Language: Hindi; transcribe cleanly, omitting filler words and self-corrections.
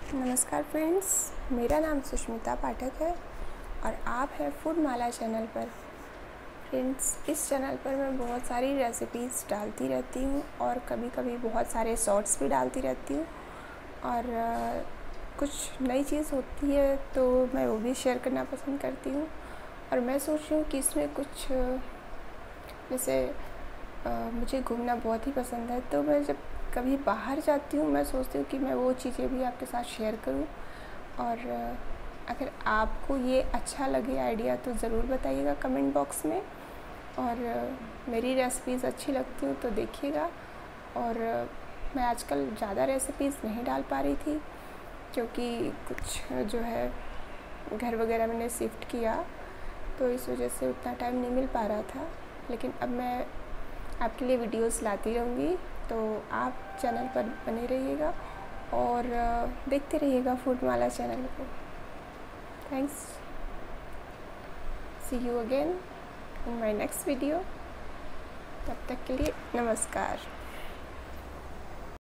नमस्कार फ्रेंड्स, मेरा नाम सुष्मिता पाठक है और आप हैं फूड माला चैनल पर। फ्रेंड्स, इस चैनल पर मैं बहुत सारी रेसिपीज़ डालती रहती हूँ और कभी कभी बहुत सारे शॉर्ट्स भी डालती रहती हूँ और कुछ नई चीज़ होती है तो मैं वो भी शेयर करना पसंद करती हूँ। और मैं सोच रही हूँ कि इसमें कुछ जैसे मुझे घूमना बहुत ही पसंद है, तो मैं जब कभी बाहर जाती हूँ मैं सोचती हूँ कि मैं वो चीज़ें भी आपके साथ शेयर करूँ। और अगर आपको ये अच्छा लगे आइडिया तो ज़रूर बताइएगा कमेंट बॉक्स में। और मेरी रेसिपीज़ अच्छी लगती हूँ तो देखिएगा। और मैं आजकल ज़्यादा रेसिपीज़ नहीं डाल पा रही थी क्योंकि कुछ जो है घर वगैरह मैंने शिफ्ट किया, तो इस वजह से उतना टाइम नहीं मिल पा रहा था। लेकिन अब मैं आपके लिए वीडियोस लाती रहूँगी, तो आप चैनल पर बने रहिएगा और देखते रहिएगा फूड माला चैनल को। Thanks, see you again in my next video. तब तक के लिए नमस्कार।